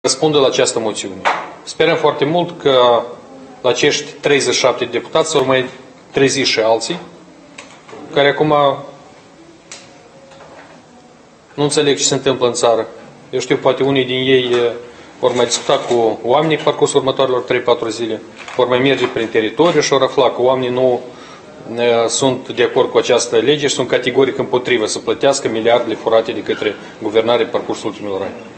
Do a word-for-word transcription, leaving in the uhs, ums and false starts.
răspundă la această moțiune. Sperăm foarte mult că la acești treizeci și șapte deputați s-au mai trezi și alții, care acum nu înțeleg ce se întâmplă în țară. Eu știu, poate unii din ei vor mai discuta cu oamenii pe parcursul următoarelor trei patru zile, vor mai merge prin teritoriu și vor afla că oamenii nu sunt de acord cu această lege și sunt categoric împotrivă să plătească miliardele furate de către guvernare pe parcursul ultimilor ani.